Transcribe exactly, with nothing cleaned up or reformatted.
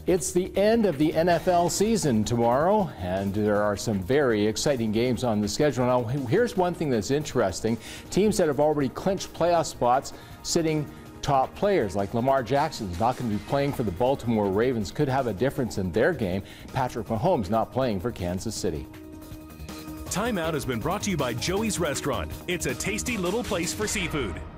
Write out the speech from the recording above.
It's the end of the N F L season tomorrow, and there are some very exciting games on the schedule. Now, here's one thing that's interesting. Teams that have already clinched playoff spots sitting top players like Lamar Jackson is not going to be playing for the Baltimore Ravens, could have a difference in their game. Patrick Mahomes not playing for Kansas City. Timeout has been brought to you by Joey's Restaurant. It's a tasty little place for seafood.